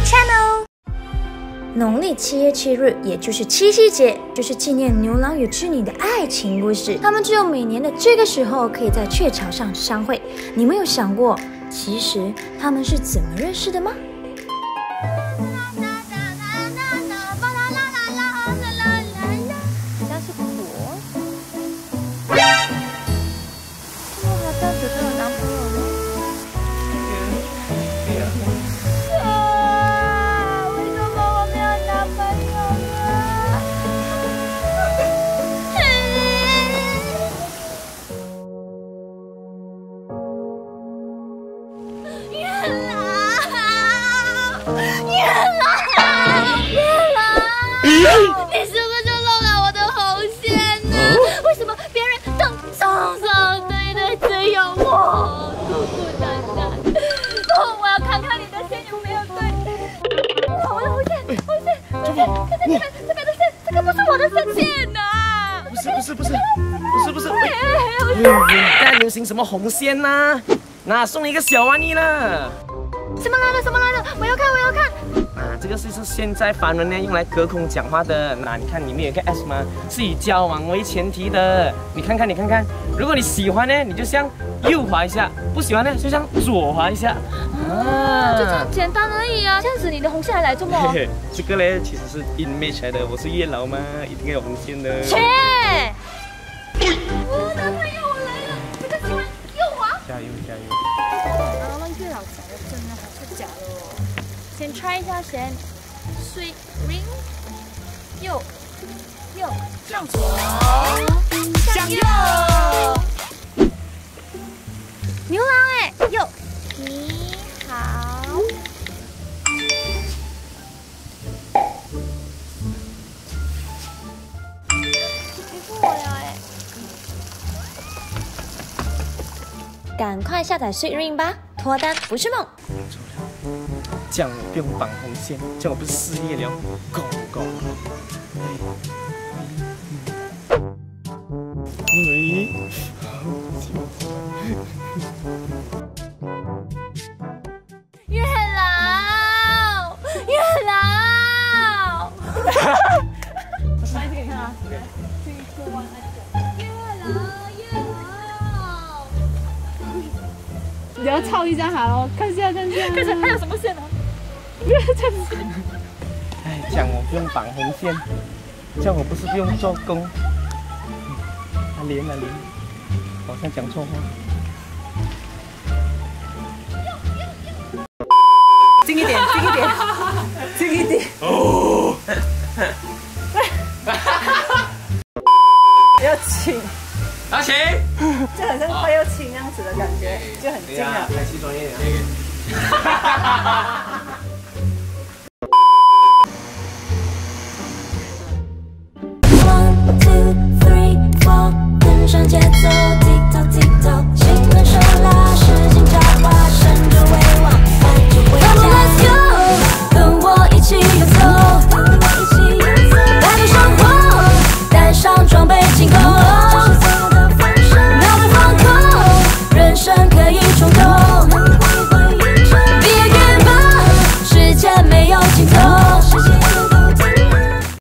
channel。农历7月7日，也就是七夕节，就是纪念牛郎与织女的爱情故事。他们只有每年的这个时候，可以在鹊桥上相会。你们有想过，其实他们是怎么认识的吗？ 你是不是漏了我的红线呢？为什么别人都双双对的，只有我孤孤单单？哦，我要看看你的线有没有对。我的红线，红线，红线，看这边的线，这个不是我的线呐！不是， 在流行什么红线呐？那送你一个小玩意呢？ 什么来的？我要看。 这个是现在凡人呢用来隔空讲话的。那你看里面有一个 S 吗？是以交往为前提的。你看看，如果你喜欢呢，你就像右滑一下；不喜欢呢，就像左滑一下。 就这样简单而已啊！这样子你的红线还来做么？ 嘿嘿，这个呢其实是 image 来的。我是月老嘛，一定要有红线的。 切！我男朋友我来了，这个喜欢右滑。 加油！ 然后月老讲的真的还是假的哦？先 try 一下先 ，sweet ring， 右，向左，向右。牛郎哎，右，你好。回复我了哎。 赶快下载 Sweet Ring 吧，脱单不是梦。 这样我不用绑红线，这样我不是失业了。Go！ 月老，来这个看啊，月老， 你要抄一下好了，看一下， 看着还有什么线呢？ 不要这样子。 哎，这样我不用绑红线，这样我不是不用做工。连，好像讲错话。近一点。哦。 要亲， 请。 就好像快要亲那样子的感觉，就很近了。 开始专业了。